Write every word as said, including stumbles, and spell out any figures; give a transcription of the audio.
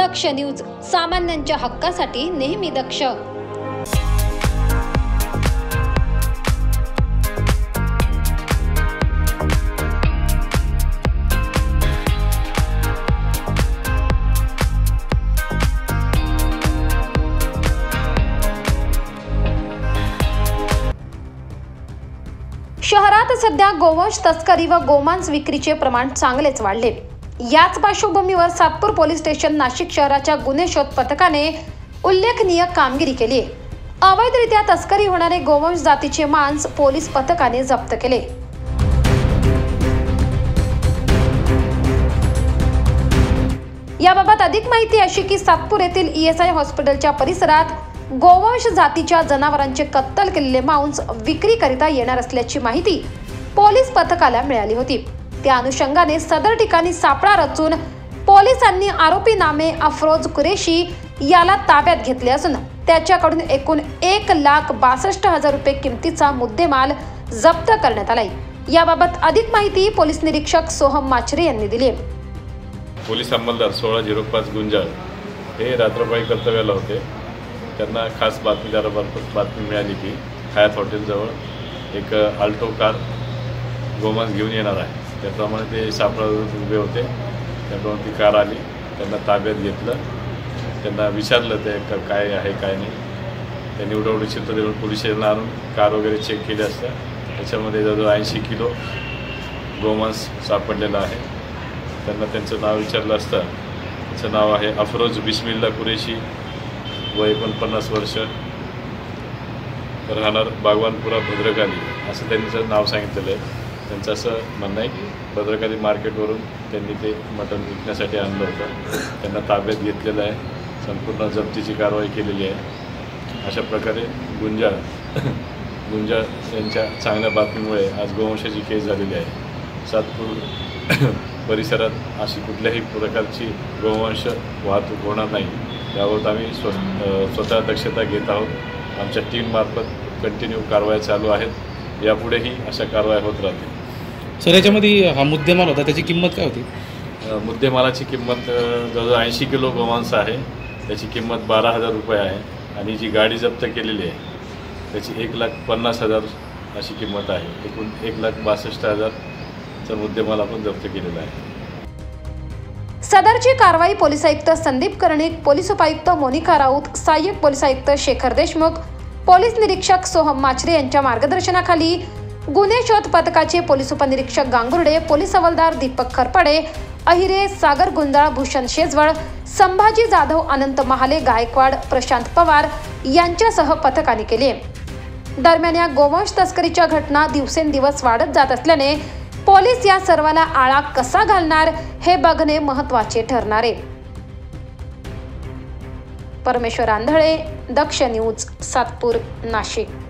दक्ष news, सामान्यांच्या हक्कासाठी नेहमी दक्ष। शहरात सध्या गोवंश तस्करी व गोमांस विक्रीचे प्रमाण चांगलेच वाढले। याच पार्श्वभूमीवर सातपूर पोलीस स्टेशन नाशिक शहराच्या गुन्हे शोध पथकाने उल्लेखनीय कामगिरी केली आहे। अवैधरित्या तस्करी होणारे गोवंश जातीचे मांस पोलीस पथकाने जप्त केले। याबाबत अधिक माहिती अशी की सातपूर येथील ई एस आय हॉस्पिटलच्या परिसरात गोवंश जातीच्या जनावरांचे कत्तल केलेले मांस विक्रीकरिता येणार असल्याची माहिती पोलीस पथकाला मिळाली होती। त्या अनुषंगाने सदर ठिकाणी सापळा रचून पोलिसांनी आरोपी नामे अफरोज कुरेशी याला ताब्यात घेतले असून त्याच्याकडून एकूण एक लाख बासष्ट हजार रुपये किमतीचा मुद्देमाल जप्त करण्यात आलाय। याबाबत अधिक माहिती पोलीस निरीक्षक सोहम माचरे यांनी दिली। पोलीस अंमलदार सोळा झिरो पाच गुंजाळ हे रात्रपाळी कर्तव्याला होते। त्यांना खास बातमीदारामार्फत बातमी मिळाली की हयात हॉटेलजवळ एक आल्टो कार गोमांस घेऊन येणार आहे। त्याप्रमाणे ते सापळा उभे होते। त्याप्रमाणे ती कार आली, त्यांना ताब्यात घेतलं, त्यांना विचारलं ते काय आहे काय नाही। त्यांनी उडवडी चित्र देऊन पोलीस स्टेशनला आणून कार वगैरे चेक केली असता त्याच्यामध्ये जवळजवळ ऐंशी किलो गोमांस सापडलेलं आहे। त्यांना त्यांचं नाव विचारलं असता त्याचं नाव आहे अफरोज बिस्मिल्ला कुरेशी, वय एकोणपन्नास वर्ष, राहणार बागवानपुरा भद्रकाली असं त्यांचं नाव सांगितलेलं आहे। त्यांचं असं म्हणणं आहे की भद्रकाली मार्केटवरून त्यांनी ते मटण विकण्यासाठी आणलं होतं। त्यांना ताब्यात घेतलेलं आहे, संपूर्ण जप्तीची कारवाई केलेली आहे। अशा प्रकारे गुंजाळ गुंजाळ यांच्या चांगल्या बातमीमुळे आज गोवंशाची केस झालेली आहे। सातपूर परिसरात अशी कुठल्याही प्रकारची गोवंश वाहतूक होणार नाही याबाबत आम्ही स्व स्वतः दक्षता घेत आहोत। आमच्या टीममार्फत कंटिन्यू कारवाया चालू आहेत, यापुढेही अशा कारवाया होत राहतील। सर, याच्यामध्ये हा मुद्देमाल होता, त्याची किंमत काय होती? मुद्देमालाची किंमत जवळजवळ ऐंशी किलो गोमांस आहे, त्याची किंमत बारा हजार रुपये आहे आणि जी गाडी जप्त केलेली आहे त्याची एक लाख पन्नास हजार अशी किंमत आहे। एकूण एक लाख बासष्ट हजारचा मुद्देमाल आपण जप्त केलेला आहे। सदरची कारवाई पोलीस आयुक्त संदीप कर्णिक, पोलीस उपायुक्त मोनिका राऊत, सहाय्यक पोलीस आयुक्त शेखर देशमुख, पोलीस निरीक्षक सोहम माचरे यांच्या मार्गदर्शनाखाली गुन्हे शोध पथकाचे पोलीस उपनिरीक्षक गांगुर्डे, पोलीस हवालदार दीपक खरपडे, अहिरे, सागर गुंजाळ, भूषण शेजवळ, संभाजी जाधव, अनंत महाले, गायकवाड, प्रशांत पवार यांच्यासह पथकाने केले। दरम्यान या गोवंश तस्करीच्या घटना दिवसेंदिवस वाढत जात असल्याने पोलीस या सर्वाला आळा कसा घालणार हे बघणे महत्त्वाचे ठरणार आहे। परमेश्वर आंधळे, दक्ष न्यूज, सातपूर, नाशिक।